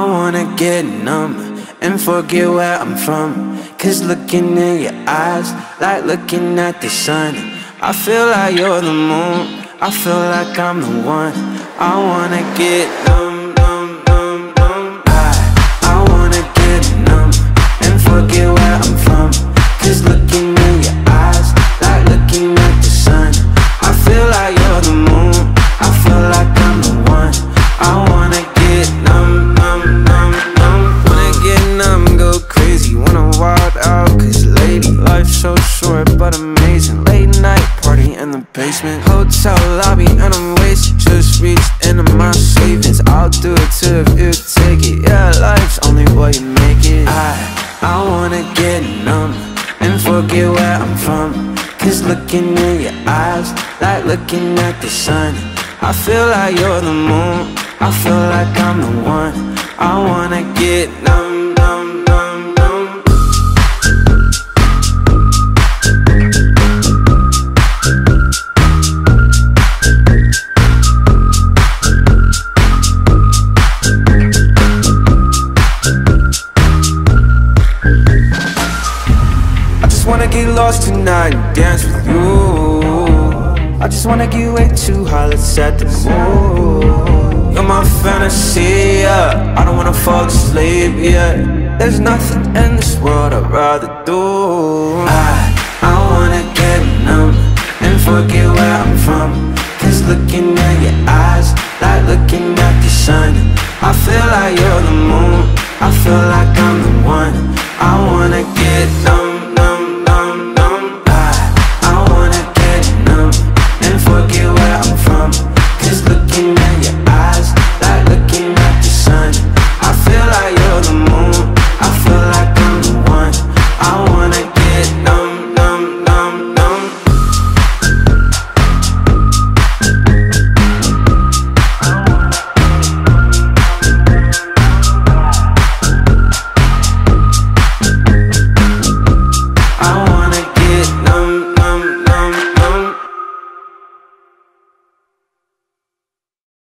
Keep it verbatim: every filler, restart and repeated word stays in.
I wanna get numb and forget where I'm from. Cause looking in your eyes, like looking at the sun. I feel like you're the moon, I feel like I'm the one. I wanna get numb, numb, numb, numb. I, I wanna get numb and forget where I'm from. Cause looking in your eyes, like looking at the sun. I feel like you're the moon, I feel like I'm the one. I wanna get numb, numb, numb, numb. Wanna get numb, go crazy, wanna wild out. Cause lady, life's so short but amazing. Late night party in the basement, hotel lobby and I'm wasted. Just reached into my savings, I'll do it too if you take it. Yeah, life's only what you make it. I, I wanna get numb and forget where I'm from. Cause looking in your eyes, like looking at the sun. I feel like you're the moon, I feel like I'm the one. I wanna get numb, numb, numb, numb. I just wanna get lost tonight and dance with you. I just wanna get way too high, let's set the mood. You're my fantasy, yeah. I don't wanna fall asleep, yeah. There's nothing in this world I'd rather do. I, I wanna get numb and forget where I'm from. Cause looking at your eyes, like looking at the sun. I feel like you're the moon, I feel like I'm the one. I wanna get numb.